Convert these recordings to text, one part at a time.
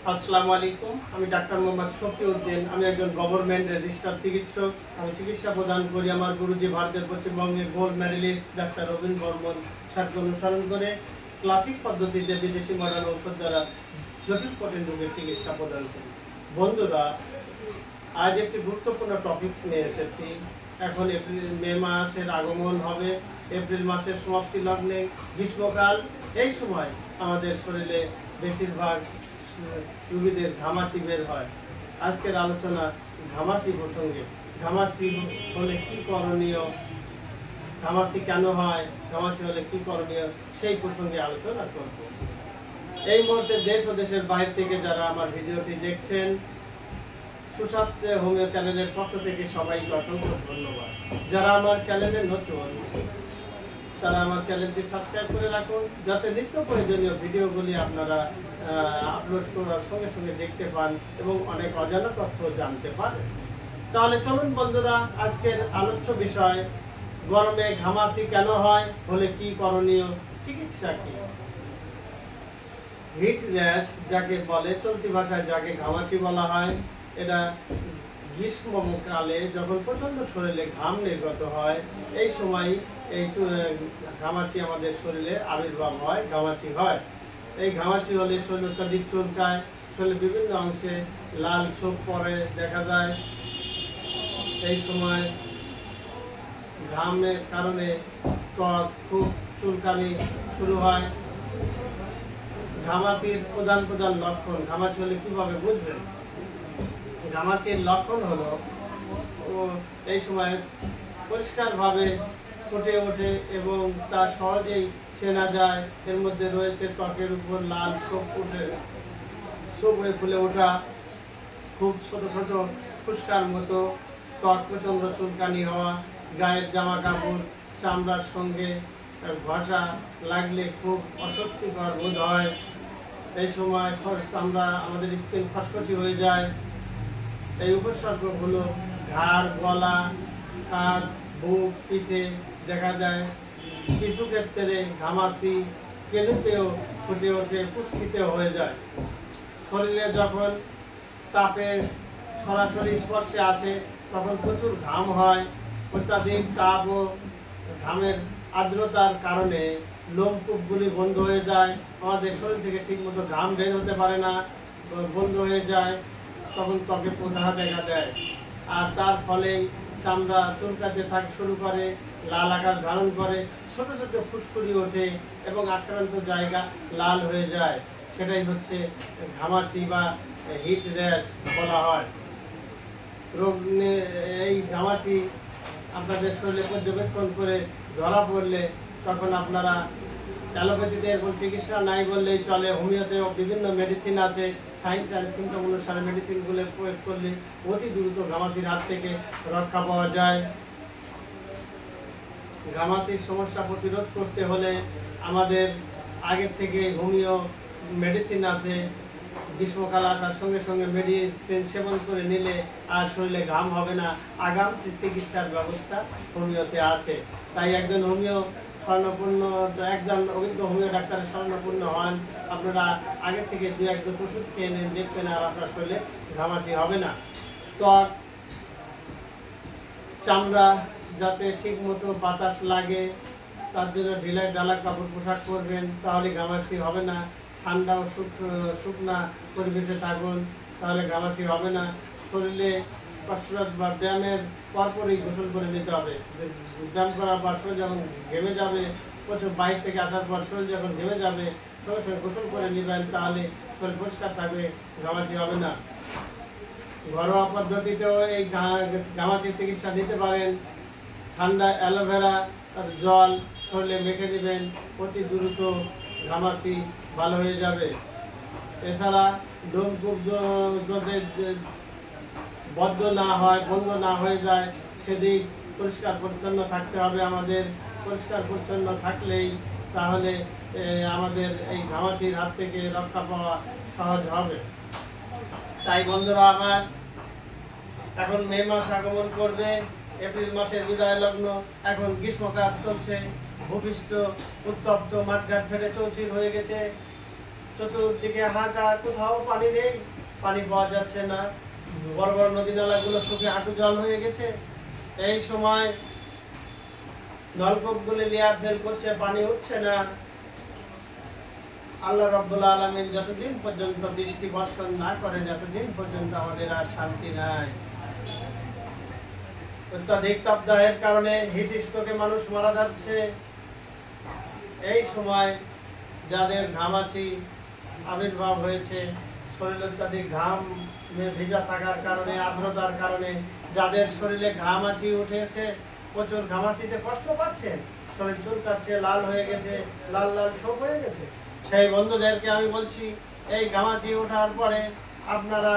আসসালামু আলাইকুম। আমি ডাক্তার মোহাম্মদ শফিউদ্দিন। আমি একজন গভর্নমেন্ট রেজিস্টার্ড চিকিৎসক। আমি চিকিৎসা প্রদান করি। আমার গুরুজি ভারতের পশ্চিমবঙ্গের gold medalist doctor Robin Barman স্যারকে অনুসরণ করে ক্লাসিক পদ্ধতিতে বিদেশি মডার্ন ঔষধ দ্বারা জটিল কঠিন রোগের চিকিৎসা প্রদান করি। বন্ধুরা, আজ একটি গুরুত্বপূর্ণ টপিকস নিয়ে এসেছি। এখন মে মাসের আগমন হবে, এপ্রিল মাসের সমাপ্তি লগ্নে গ্রীষ্মকাল। এই সময় আমাদের শরীরে বেশিরভাগ রোগীদের ঘামাচি বের হয়। আজকের আলোচনা ঘামাচি প্রসঙ্গে। ঘামাচি হলে কি করণীয়, ঘামাচি কেন হয়, ঘামাচি হলে কি করণীয়, সেই প্রসঙ্গে আলোচনা করব। এই মুহূর্তে দেশ ও দেশের বাইরে থেকে যারা আমার ভিডিওটি দেখছেন, সুস্বাস্থ্য হোমিও চ্যানেলের পক্ষ থেকে সবাইকে অসংখ্য ধন্যবাদ। যারা আমার চ্যানেলে নতুন, তারা আমার চ্যানেলটি সাবস্ক্রাইব করে রাখুন, যাতে নিত্য প্রয়োজনীয় ভিডিওগুলি আপনারা আপলোড করার সঙ্গে সঙ্গে দেখতে পান এবং অনেক অজানা তথ্য জানতে পারেন। তাহলে চলুন বন্ধুরা, আজকের আলোচ্য বিষয় গরমে ঘামাচি কেন হয়, হলে কি করণীয়, চিকিৎসা কি। হিট র্যাশ যাকে বলে, চলতি ভাষায় যাকে ঘামাচি বলা হয়, এটা গ্রীষ্মকালে যখন প্রচন্ড শরীরে ঘাম নির্গত হয়, এই সময় এই ঘামাচি আমাদের শরীরে আবির্ভাব হয়, ঘামাচি হয়। এই ঘামাচি হলে শরীর অত্যাধিক চুলকায়, শরীরের বিভিন্ন অংশে লাল ছোপ পড়ে দেখা যায়। এই সময় ঘামের কারণে ত্বক খুব চুলকানি শুরু হয়। ঘামাচির প্রধান লক্ষণ, ঘামাচি হলে কিভাবে বুঝবেন? ঘামাচির লক্ষণ হলো এই সময় পরিষ্কারভাবে ফুটে ওঠে এবং তা সহজেই চেনা যায়। এর মধ্যে রয়েছে ত্বকের উপর লাল ছোপ হয়ে ফুলে ওঠা, খুব ছোট ছোট ফুসকার মতো ত্বক, প্রচন্ড চুলকানি হওয়া, গায়ের জামা কাপড় চামড়ার সঙ্গে ঘষা লাগলে খুব অস্বস্তিকর বোধ হয়। এই সময় চামড়া, আমাদের স্কিন খসখসি হয়ে যায়। এই উপসর্গগুলো ঘাড়, গলা, কাঁধ, বুক, পিঠে দেখা যায়। কিছু ক্ষেত্রে ঘামাচি কেনুতেও ফুটে ওঠে, পুষ্কিতেও হয়ে যায়। শরীরে যখন তাপের সরাসরি স্পর্শে আসে তখন প্রচুর ঘাম হয়। অত্যাধিক তাপ ও ঘামের আর্দ্রতার কারণে লোমকূপগুলি বন্ধ হয়ে যায়। আমাদের শরীর থেকে ঠিকমতো ঘাম বের হতে পারে না, বন্ধ হয়ে যায়। তখন ত্বকে প্রদাহ দেখা দেয়, আর তার ফলেই চামড়া চুলকাতে শুরু করে, লাল আকার ধারণ করে, ছোট ছোট ফুসকুড়ি ওঠে এবং আক্রান্ত জায়গা লাল হয়ে যায়। সেটাই হচ্ছে ঘামাচি বা হিট র্যাশ বলা হয়। এই ঘামাচি আপনাদের শরীরে পর্যবেক্ষণ করে ধরা পড়লে তখন আপনারা অ্যালোপ্যাথিতে এরকম চিকিৎসা নাই বললেই চলে, হোমিওতেও বিভিন্ন মেডিসিন আছে। সাইন্স অ্যান্ড সিমটম অনুসারে মেডিসিনগুলো প্রয়োগ করলে অতি দ্রুত ঘামাচির হাত থেকে রক্ষা পাওয়া যায়। ঘামাচির সমস্যা প্রতিরোধ করতে হলে আমাদের আগের থেকে হোমিও মেডিসিন আছে। গ্রীষ্মকাল আসার সঙ্গে সঙ্গে মেডিসিন সেবন করে নিলে আর শরীরে ঘাম হবে না। আগাম চিকিৎসার ব্যবস্থা হোমিওতে আছে। তাই একজন অভিজ্ঞ হোমিও ডাক্তারের শরণাপন্ন হন। আপনারা আগে থেকে 2-1 ডোজ ওষুধ খেয়ে নেন, দেখবেন আর আপনার শরীরে ঘামাচি হবে না। ত্বক, চামড়া যাতে ঠিক মতো বাতাস লাগে তার জন্য ঢিলাই ঢালা কাপড় পোশাক পরবেন, তাহলে ঘামাচি হবে না। ঠান্ডা ও শুকনা পরিবেশে থাকুন, তাহলে ঘামাচি হবে না। শরীরে কসরত বা ব্যায়ামের পরপরই গোসল করে নিতে হবে। ব্যায়াম করার পর শরীর যখন ঘেমে যাবে, প্রচুর বাইরে থেকে আসার পর শরীর যখন ঘেমে যাবে, সঙ্গে সঙ্গে গোসল করে নেবেন, তাহলে শরীর পরিষ্কার থাকবে, ঘামাচি হবে না। ঘরোয়া পদ্ধতিতেও এই ঘামাচির চিকিৎসা নিতে পারেন। ঠান্ডা অ্যালোভেরা জল শরীরে মেখে দেবেন, অতি দ্রুত ঘামাচি ভালো হয়ে যাবে। এছাড়া লোমকূপ যদি বন্ধ না হয়ে যায়, সেদিক পরিষ্কার পরিচ্ছন্ন থাকতে হবে আমাদের। পরিষ্কার পরিচ্ছন্ন থাকলেই তাহলে আমাদের এই ঘামাচির হাত থেকে রক্ষা পাওয়া সহজ হবে। তাই বন্ধুরা আমার, এখন মে মাস আগমন করবে, এপ্রিল মাসের বিদায় লগ্ন, এখন গ্রীষ্মকাল চলছে, ভূপৃষ্ঠ উত্তপ্ত, মাঠঘাট ফেটে চৌচির হয়ে গেছে। চতুর্দিকে হাঁটা, কোথাও পানি নেই, পানি পাওয়া যাচ্ছে না, বড় বড় নদী নালাগুলো শুকিয়ে হাঁটু জল হয়ে গেছে। এই সময় নলকূপগুলি লেয়ার ফেল করছে, পানি উঠছে না। আল্লাহ রাব্বুল আলামিন যতদিন পর্যন্ত বৃষ্টি বর্ষণ না করে, যতদিন পর্যন্ত আমাদের আর শান্তি নাই। অত্যাধিক তাপদাহের কারণে হিট স্ট্রোকে মানুষ মারা যাচ্ছে। এই সময় যাদের ঘামাচি আবির্ভাব হয়েছে, শরীর অত্যাধিক ঘামে ভেজা থাকার কারণে, আর্দ্রতার কারণে যাদের শরীরে ঘামাচি উঠেছে, প্রচুর ঘামাচিতে কষ্ট পাচ্ছে, শরীর চুলকাচ্ছে, লাল হয়ে গেছে, লাল লাল ছোপ হয়ে গেছে, সেই বন্ধুদেরকে আমি বলছি, এই ঘামাচি ওঠার পরে আপনারা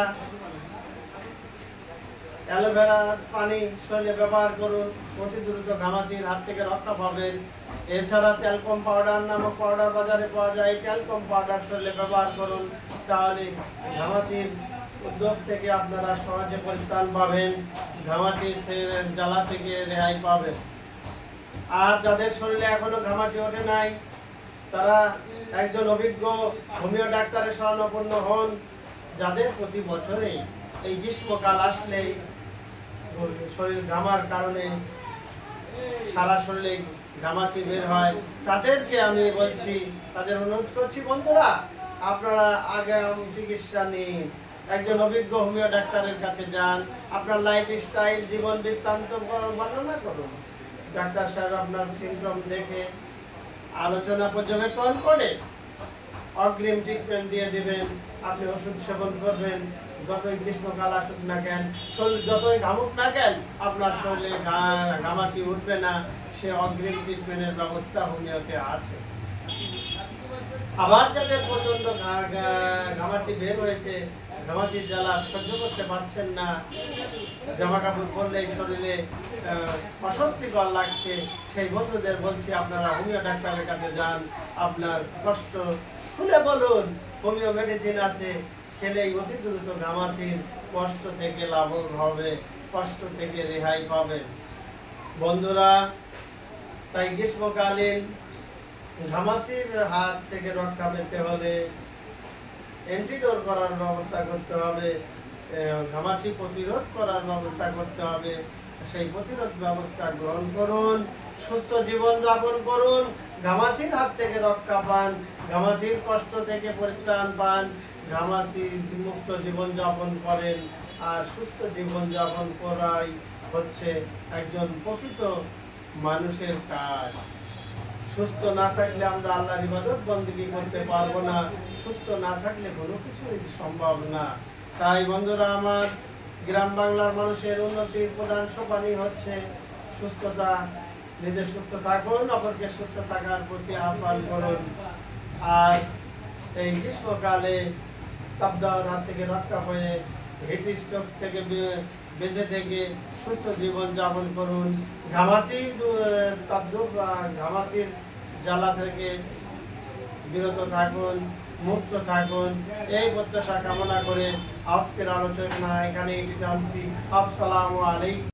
অ্যালোভেরার পানি শরীরে ব্যবহার করুন, অতি দ্রুত ঘামাচির হাত থেকে রক্ষা পাবেন। এছাড়া ট্যালকম পাউডার নামক পাউডার বাজারে পাওয়া যায়, ট্যালকম পাউডার শরীরে ব্যবহার করুন, তাহলে ঘামাচির উদ্যোগ থেকে আপনারা সহজে পরিত্রাণ পাবেন, ঘামাচির জ্বালা থেকে রেহাই পাবেন। আর যাদের শরীরে এখনো ঘামাচি ওঠে নাই, তারা একজন অভিজ্ঞ হোমিও ডাক্তারের শরণাপন্ন হন, যাদের প্রতি বছরে এই গ্রীষ্মকাল আসলেই শরীর ঘামার কারণে সারা শরীরে ঘামাচি বের হয়। তাদেরকে আমি বলছি, তাদের অনুরোধ করছি, বন্ধুরা আপনারা আগে চিকিৎসা নিন, একজন অভিজ্ঞ হোমিও ডাক্তারের কাছে যান, আপনার লাইফ স্টাইল, জীবন বৃত্তান্ত বর্ণনা করুন। ডাক্তার সাহেব আপনার সিমটম দেখে আলোচনা পর্যবেক্ষণ করে অগ্রিম ট্রিটমেন্ট দিয়ে দিবেন। আপনি ওষুধ সেবন করবেন, যতই গ্রীষ্মকাল আসুক না কেন, শরীর যতই ঘামুক না কেন, আপনার শরীরে ঘামাচি উঠবে না। সে অগ্রিম ট্রিটমেন্টের ব্যবস্থা হোমিওতে আছে। আবার যাদের প্রচন্ড ঘামাচি বের হয়েছে, ঘামাচির জ্বালা সহ্য করতে পারছেন না, জামা কাপড় পরলেই শরীরে অস্বস্তিকর লাগছে, সেই বন্ধুদের বলছি আপনারা হোমিও ডাক্তারের কাছে যান, আপনার কষ্ট খুলে বলুন, হোমিও মেডিসিন আছে, খেলেই অতি দ্রুত ঘামাচির কষ্ট থেকে লাভ হবে, কষ্ট থেকে রেহাই পাবেন। বন্ধুরা, তাই গ্রীষ্মকালীন ঘামাচির হাত থেকে রক্ষা পেতে হলে অ্যান্টিডোর করার ব্যবস্থা করতে হবে, ঘামাচি প্রতিরোধ করার ব্যবস্থা করতে হবে। সেই প্রতিরোধ ব্যবস্থা গ্রহণ করুন, সুস্থ জীবন যাপন করুন, ঘামাচির হাত থেকে রক্ষা পান, ঘামাচির কষ্ট থেকে পরিত্রাণ পান, ঘামাচি মুক্ত জীবন যাপন করেন। আর সুস্থ জীবন যাপন করাই হচ্ছে একজন প্রকৃত মানুষের কাজ। সুস্থ না থাকলে আমরা আল্লাহর ইবাদত বন্দেগী করতে পারবো না, সুস্থ না থাকলে কোনো কিছুই সম্ভব না। তাই বন্ধুরা আমার, গ্রাম বাংলার মানুষের উন্নতির প্রধান সোপানই হচ্ছে সুস্থতা। নিজে সুস্থ থাকুন, অপরকে সুস্থ থাকার প্রতি আহ্বান করুন। আর এই গ্রীষ্মকালে তাপদাহের হাত থেকে রক্ষা হয়ে, হিট স্ট্রোক থেকে বেঁচে থেকে সুস্থ জীবন যাপন করুন। ঘামাচির জ্বালা থেকে বিরত থাকুন, মুক্ত থাকুন, এই প্রত্যাশা কামনা করে আজকের আলোচনা এখানেই টানছি। আসসালামু আলাইকুম।